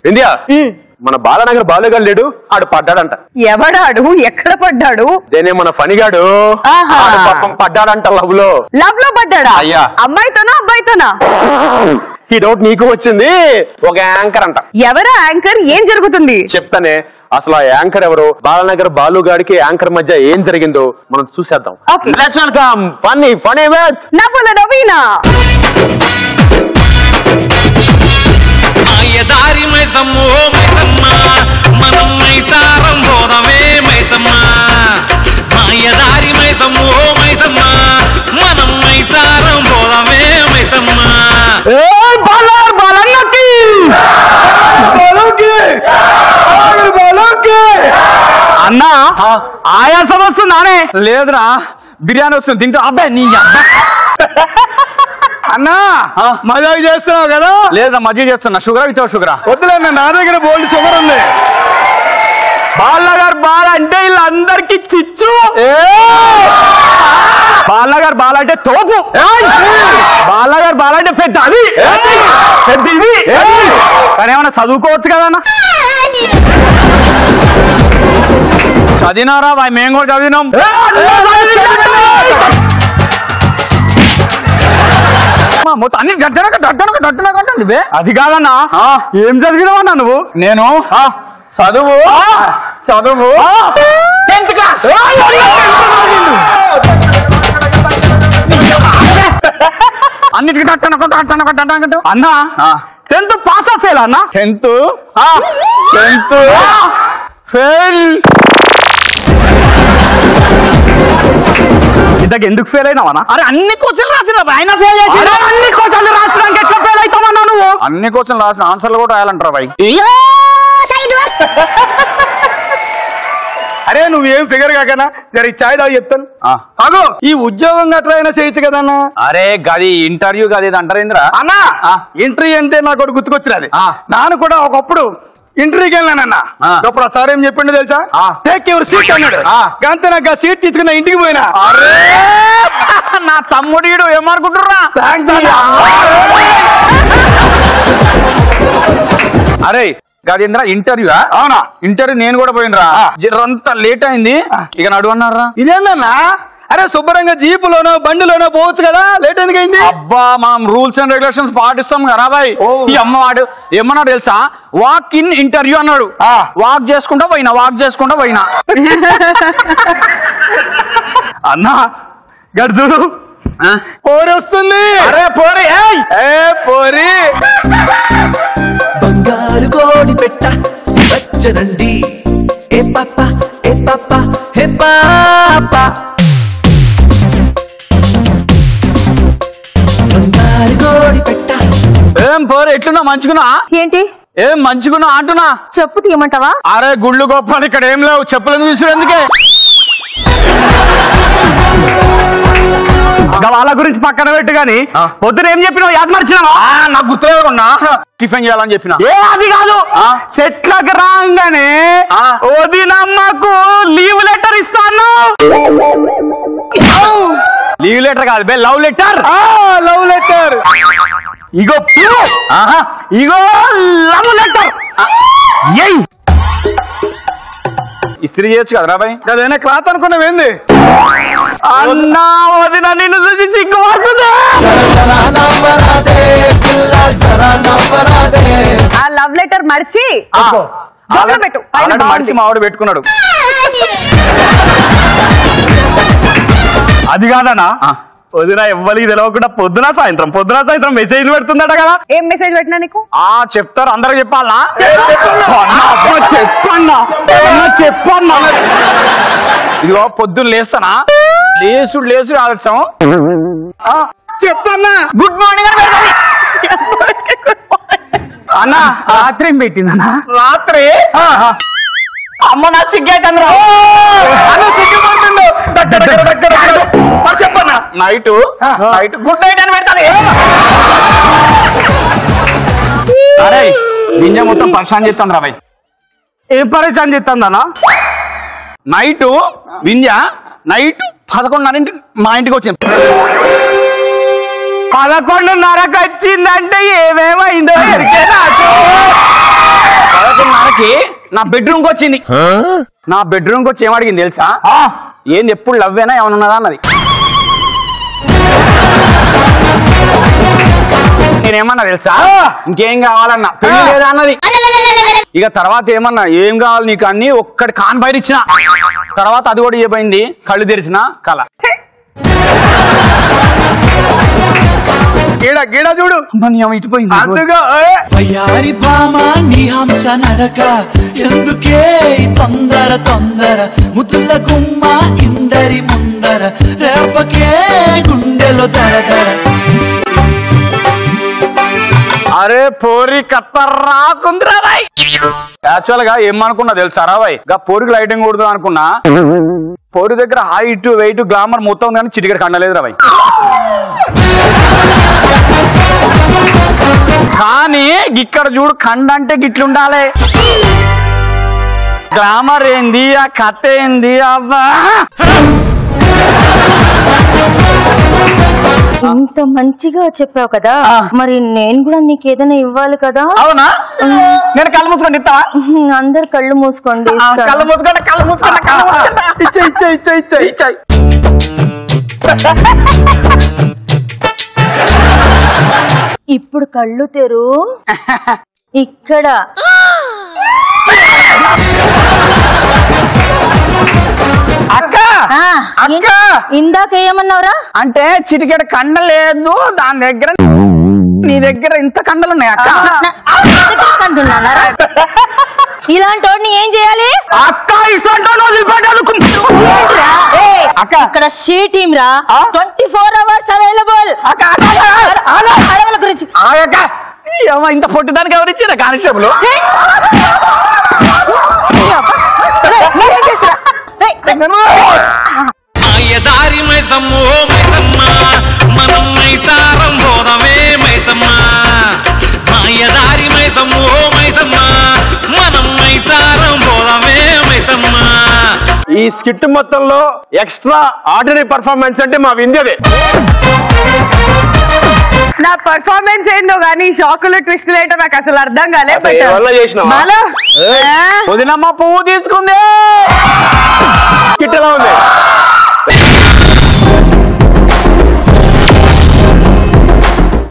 India మన బాలనగర్ బాలుగాడు లేడు, ఆడు పడ్డాడంట. ఎవడాడు? ఎక్కడ పడ్డాడు? దేనే మన ఫణిగాడు పాపం పడ్డాడంట లవ్ లో పడ్డాడా? అయ్యా. అమ్మాయితోనా అబ్బాయితోనా? ఈ డౌట్ నీకు వచ్చింది. ఒక యాంకర్ అంట. ఎవరా యాంకర్? ఏం జరుగుతుంది చెప్తానే. అసలు ఆ యాంకర్ ఎవరు, బాలనగర్ బాలుగాడికి యాంకర్ మధ్య ఏం జరిగిందో మనం చూసేద్దాం. లెట్స్ వెల్కమ్ ఫన్నీ విత్ నవ్వుల నవీనా. మాయదారి మైసమ్మో మైసమ్మ, మనం మైసారం పోదమే మైసమ్మ. మాయదారి మైసమ్మో మైసమ్మ, మనం మైసారం పోదమే మైసమ్మ. అన్నా ఆయాసం వస్తుందానే? లేదురా, బిర్యానీ వస్తుంది తింటా. అబ్బాయి నీ అన్నా మజాక్ చేస్తున్నావు కదా? లేదురా, మజ్జిగ చేస్తున్నా. Sugar without షుగరా? వద్దులేన్నా, నా దగ్గర బోల్డ్ షుగర్ ఉంది. బాలనగర్ బాల అంటే వీళ్ళందరికి చిచ్చు. బాలనగర్ బాల అంటే తోపు. బాలనగర్ బాల అంటే పెద్ద అది పెద్ద ఇది. కానీ ఏమన్నా చదువుకోవచ్చు కదన్నా? చదివినారా? మేము కూడా చదివినాం. మొత్తం అన్ని గడ్డనక అది కాదన్నా. ఏం చదివినావన్నా నువ్వు? నేను చదువు చదువు 10th క్లాస్. అన్నిటికీ అన్నా 10th పాస్ ఫెయిల్ అన్నా? 10th fail. ఇంతకు ఎందుకు ఫెయిల్ అయినావన్నా? అరే అన్ని క్వశ్చన్లు రాసిన ఆయన ఫెయిల్ చేసి. అన్ని క్వశ్చన్లు రాసినాక ఎట్లా ఫెయిల్ అవుతామన్నా నువ్వు? అన్ని క్వశ్చన్లు రాసిన ఆన్సర్లు కూడా రాయాలంటారా బాయ్? అరే నువ్వేం ఫిగర్ కాకనా, జర చాయ్ తాగి చెప్తాను. అగో ఈ ఉద్యోగం గట్రా అయినా చేయొచ్చు కదన్నా. అరే గది ఇంటర్వ్యూ గది అంటారేంద్రా అన్నా? ఇంటర్వ్యూ అంటే నాకు ఒకటి గుర్తుకొచ్చినది. నాను కూడా ఒకప్పుడు ఇంటర్వ్యూకి వెళ్ళానన్నా. అప్పుడు ఆ సార్ ఏం చెప్పిండు తెలుసా? టేక్ యువర్ సీట్ అన్నాడు. అంతే నాకు ఆ సీట్ తీసుకున్న ఇంటికి పోయినా. నా తమ్ముడు ఏమనుకుంటుర్రా? అరే గదేంద్ర ఇంటర్వ్యూ? అవునా? ఇంటర్వ్యూ నేను కూడా పోయినరా. జరంతా లేట్ అయింది, ఇక నడు అన్నారా. ఇదేందన్నా? అరే శుభ్రంగా జీపులోనో బండిలోనో పోవచ్చు కదా, లేట్ ఎందుకైంది? అబ్బా మనం రూల్స్ అండ్ రెగ్యులేషన్స్ పాటిస్తాం కదా బాయ్. ఈ అమ్మవాడు ఏమన్నాడు తెలుసా? వాక్ ఇన్ ఇంటర్వ్యూ అన్నాడు. వాక్ చేసుకుంటా పోయినా అన్నా గడు చూడు పోరి వస్తుంది. అరే పోరి పోరి బంగారు కోడి పెట్ట వచ్చనండి. ఏ పాప ఏ పాప హే పాప, బంగారు కోడి పెట్ట. ఏం పోరి ఎట్లున్నా? మంచిగున్నా? ఏంటి ఏం మంచిగున్నా అంటున్నా? చెప్పు తీయమంటావా? అరే గుళ్ళు గొప్ప ఇక్కడ ఏం లేవు, చెప్పులను తీసుడు ఎందుకే? వాళ్ళ గురించి పక్కన పెట్టు గాని పొద్దున ఏం చెప్పినావు? యాద మర్చినావా? నాకు గుర్తులేకుండా టిఫిన్ చేయాలని చెప్పిన. అది కాదు, సెట్లకు రాగానే వదినమ్మకు లీవ్ లెటర్ ఇస్తాను. లీవ్ లెటర్ కాదు బే, లవ్ లెటర్. Love letter. ఇగో ఇగో లవ్ లెటర్. ఇస్త్రీ చేయొచ్చు కదరా బాయ్? అదేనా క్లాత్ అనుకున్నావేంది? అన్నా వదిన నిన్ను చూసి సిగ్గుపడుతుంది. ఆ లవ్ లెటర్ మర్చి మర్చి మావాడు పెట్టుకున్నాడు. అది కాదనా వదిన ఎవ్వరికి తెలవకుండా పొద్దున సాయంత్రం మెసేజ్ పెడుతుందట కదా. ఏం మెసేజ్ పెట్టినా నీకు? చెప్తారు, అందరికి చెప్పాలా? చెప్పన్నా ఇదిగో పొద్దున్న లేస్తానా, లేసుడు ఆలస్యం. చెప్పన్నా గుడ్ మార్నింగ్ అని పెడతాను. అన్నా రాత్రి ఏం పెట్టిందన్నా? రాత్రి అమ్మ నా సిగ్గైతుందిరా. సిగ్గుపడుతుండు. చెప్పన్నా నైట్ గుడ్ నైట్ అని పెడతాను. అరే నిన్న మొత్తం పరిశాన్ చేస్తాను రా బాయ్. ఏం పరిశాన్ చేస్తుందన్నా? నైట్ వింధ్య నైట్ 11:30 మా ఇంటికి వచ్చింది. 11:30కి వచ్చిందంటే ఏమేమైందో ఎరికే నాకు. మనకి నా బెడ్రూమ్ కి వచ్చింది. నా బెడ్రూమ్ కి వచ్చి ఏమడిగింది తెలుసా? ఏంది ఎప్పుడు లవ్వేనా ఏమన్నా ఉన్నదా అన్నది. నేనేమన్నా తెలుసా? ఇంకేం కావాలన్నా, పెళ్లి లేదా అన్నది. ఇక తర్వాత ఏమన్నా ఏం కావాలి నీకు అన్ని ఒక్కటి కాన్ బయట ఇచ్చిన తర్వాత అది కూడా ఏమైంది, కళ్ళు తెరిచిన కళ. గీడ చూడు ఇటుపోయింది. వయ్యారి భామా నీ హంస నడక ఎందుకే తొందర తొందర ముద్దుల గుమ్మ ఇందరి ముందర రేపకే గుండెలో దడదడ. అరే పోరి కత్తర్రాకుందిరా రాయ్. యాక్చువల్ గా ఏమనుకున్నా తెలుసా రాబాయ్, గా పోరికి లైటింగ్ కొడుతుంది అనుకున్నా. పోరి దగ్గర హైట్ వెయిట్ గ్లామర్ మొత్తం కానీ చిటికెట్ కండలేదు రాబాయ్. కానీ ఇక్కడ చూడు కండ అంటే గిట్లుండాలి. గ్లామర్ ఏంది, ఆ కథ ఏంది అవ్వా. ఇంత మంచిగా చెప్పావు కదా, మరి నేను కూడా నీకు ఏదైనా ఇవ్వాలి కదా. అవునా? నేను కళ్ళు మూసుకోండి ఇస్తావా? అందరు కళ్ళు మూసుకోండి. కళ్ళు మూసుకోండి, కళ్ళు మూసుకోండి, కళ్ళు మూసుకోండి. ఇచ్చాయి. ఇప్పుడు కళ్ళు తెరు. ఇక్కడ అక్క అక్క ఇందాక ఏమన్నావురా? అంటే చిటికెడ కండ లేదు దాని దగ్గర, నీ దగ్గర ఇంత కండలు ఉన్నాయి అక్క. ఇలాంటి వాడిని ఏం చేయాలి అక్క? అక్క ఇక్కడ షీ టీమ్ రా, 24 hours అవైలబుల్. అడవుల గురించి ఇంత పొట్టిదానికి ఎవరిచ్చారా కానిస్టేబుల్? మాయదారి మైసమ్మో మైసమ్మ మనం మైసారం పోదమే మైసమ్మ. మాయదారి మైసమ్మో మైసమ్మ మనం మైసారం పోదమే మైసమ్మ. ఈ స్కిట్ మొత్తంలో ఎక్స్ట్రా ఆర్డినరీ పర్ఫార్మెన్స్ అంటే మా వింధ్యదే. నా పర్ఫార్మెన్స్ ఏందో గానీ షాకులు ట్విస్టులు ఏంటో నాకు అసలు అర్థం కాలేదు. వదినమ్మ పువ్వు తీసుకుంది. స్కిట్ ఎలా ఉంది?